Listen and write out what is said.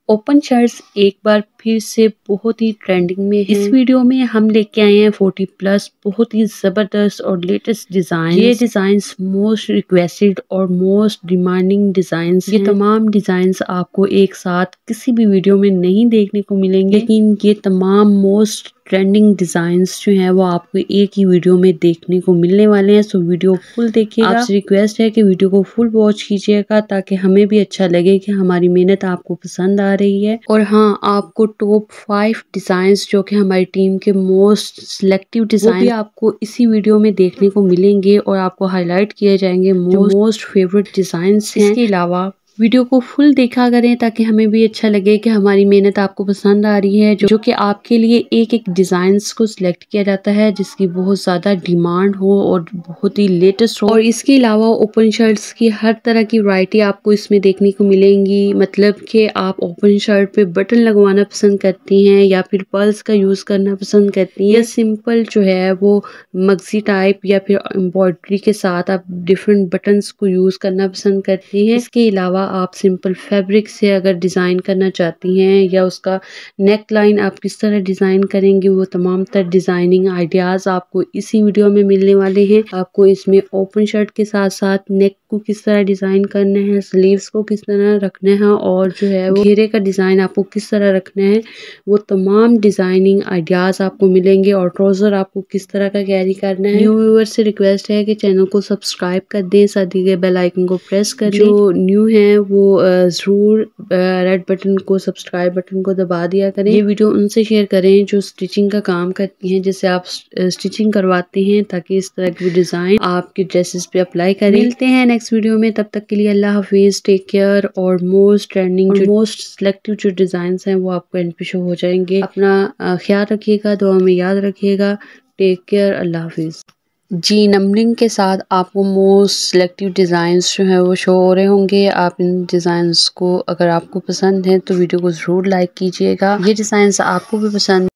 Open shirts एक बार फिर से बहुत ही ट्रेंडिंग में है। इस वीडियो में हम लेके आए हैं 40+ बहुत ही जबरदस्त और लेटेस्ट डिजाइन। ये डिजाइन्स मोस्ट रिक्वेस्टेड और मोस्ट डिमांडिंग डिजाइन्स हैं। ये तमाम डिजाइन्स आपको एक साथ किसी भी वीडियो में नहीं देखने को मिलेंगे, लेकिन ये तमाम मोस्ट ट्रेंडिंग डिजाइन्स जो हैं वो आपको एक ही वीडियो में देखने को मिलने वाले हैं। सो वीडियो फुल देखिएगा। आपसे रिक्वेस्ट है कि वीडियो को फुल वॉच कीजिएगा ताकि हमें भी अच्छा लगे कि हमारी मेहनत आपको पसंद आ रही है। और हाँ, आपको टॉप 5 डिजाइन्स जो कि हमारी टीम के मोस्ट सिलेक्टिव डिजाइन भी आपको इसी वीडियो में देखने को मिलेंगे और आपको हाईलाइट किए जाएंगे मोस्ट फेवरेट डिजाइन्स हैं। इसके अलावा वीडियो को फुल देखा करें ताकि हमें भी अच्छा लगे कि हमारी मेहनत आपको पसंद आ रही है। जो कि आपके लिए एक एक डिजाइन्स को सिलेक्ट किया जाता है जिसकी बहुत ज़्यादा डिमांड हो और बहुत ही लेटेस्ट हो। और इसके अलावा ओपन शर्ट्स की हर तरह की वैरायटी आपको इसमें देखने को मिलेंगी। मतलब कि आप ओपन शर्ट पे बटन लगवाना पसंद करती हैं या फिर पर्ल्स का यूज़ करना पसंद करती हैं, या सिंपल जो है वो मगजी टाइप या फिर एम्ब्रॉयडरी के साथ आप डिफरेंट बटन्स को यूज़ करना पसंद करती हैं। इसके अलावा आप सिंपल फैब्रिक से अगर डिज़ाइन करना चाहती हैं या उसका नेक लाइन आप किस तरह डिज़ाइन करेंगी, वो तमाम तर डिज़ाइनिंग आइडियाज़ आपको इसी वीडियो में मिलने वाले हैं। आपको इसमें ओपन शर्ट के साथ साथ नेक को किस तरह डिज़ाइन करना है, स्लीव्स को किस तरह रखना है और जो है वो घेरे का डिज़ाइन आपको किस तरह रखना है, वो तमाम डिज़ाइनिंग आइडियाज़ आपको मिलेंगे। और ट्राउज़र आपको किस तरह का कैरी करना है। न्यू व्यूअर्स से रिक्वेस्ट है कि चैनल को सब्सक्राइब कर दें, साथ ही बेल आइकन को प्रेस कर दें। जो न्यू है वो ज़रूर रेड बटन को, सब्सक्राइब बटन को दबा दिया करें। ये वीडियो उनसे शेयर करें जो स्टिचिंग का काम करती हैं, जिससे आप स्टिचिंग करवाते हैं, ताकि इस तरह की डिज़ाइन आपके ड्रेसेस पे अप्लाई करें। मिलते हैं नेक्स्ट वीडियो में, तब तक के लिए अल्लाह हाफिज़, टेक केयर। और मोस्ट ट्रेंडिंग जो मोस्ट सिलेक्टिव जो डिज़ाइन हैं वो आपको एंड पे शो हो जाएंगे। अपना ख्याल रखिएगा, दुआ में याद रखिएगा। टेक केयर, अल्लाह हाफिज़। जी, नंबरिंग के साथ आपको मोस्ट सिलेक्टिव डिज़ाइंस जो है वो शो हो रहे होंगे। आप इन डिज़ाइंस को अगर आपको पसंद है तो वीडियो को ज़रूर लाइक कीजिएगा। ये डिज़ाइंस आपको भी पसंद